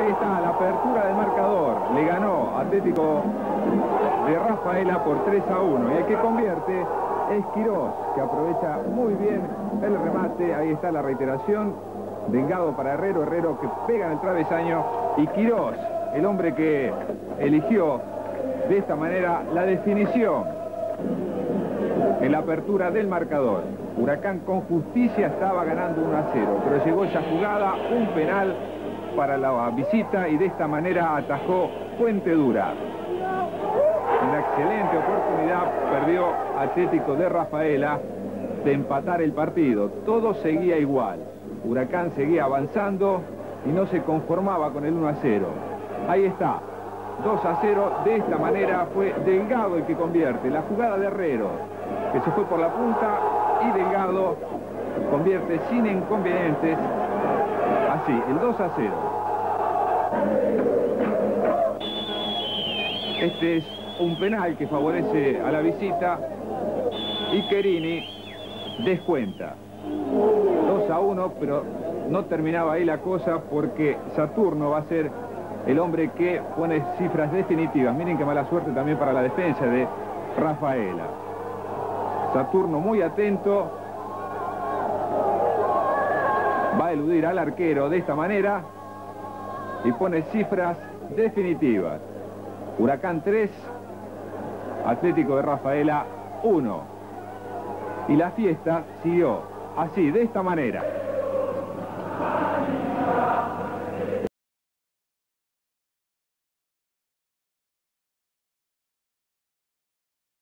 ahí está la apertura del marcador. Le ganó Atlético de Rafaela por 3-1. Y el que convierte es Quirós, que aprovecha muy bien el remate. Ahí está la reiteración. Delgado para Herrero, Herrero que pega en el travesaño. Y Quirós, el hombre que eligió de esta manera la definición en la apertura del marcador. Huracán con justicia estaba ganando 1-0, pero llegó esa jugada, un penal para la visita y de esta manera atajó Fuentedura. Una excelente oportunidad perdió Atlético de Rafaela de empatar el partido. Todo seguía igual. Huracán seguía avanzando y no se conformaba con el 1-0. Ahí está, 2-0. De esta manera fue Delgado el que convierte. La jugada de Herrero, que se fue por la punta, y Delgado convierte sin inconvenientes. Así, el 2-0. Este es un penal que favorece a la visita y Querini descuenta. 2-1, pero no terminaba ahí la cosa porque Saturno va a ser el hombre que pone cifras definitivas. Miren qué mala suerte también para la defensa de Rafaela. Saturno muy atento. Va a eludir al arquero de esta manera y pone cifras definitivas. Huracán 3, Atlético de Rafaela 1. Y la fiesta siguió así, de esta manera.